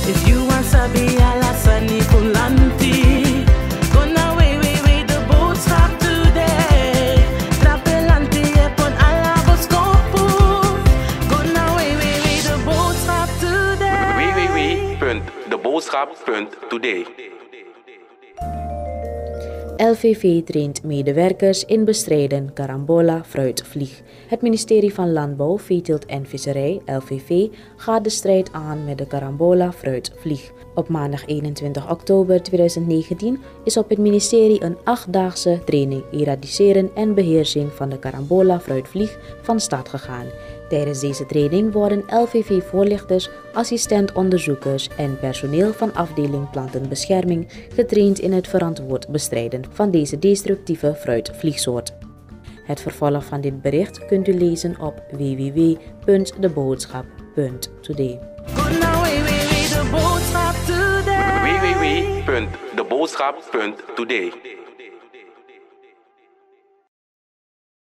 If you want sabi alasani kulanti, gonna way the boodschap today. Trapelanti epon alaboskopu, gonna way the boodschap today. www.deboodschap.today. LVV traint medewerkers in bestrijden carambola fruitvlieg. Het ministerie van Landbouw, Veeteelt en Visserij, LVV, gaat de strijd aan met de carambola fruitvlieg. Op maandag 21 oktober 2019 is op het ministerie een 8-daagse training eradiceren en beheersing van de carambola fruitvlieg van start gegaan. Tijdens deze training worden LVV-voorlichters, assistent-onderzoekers en personeel van afdeling plantenbescherming getraind in het verantwoord bestrijden van deze destructieve fruitvliegsoort. Het vervolg van dit bericht kunt u lezen op www.deboodschap.today. www.deboodschap.today.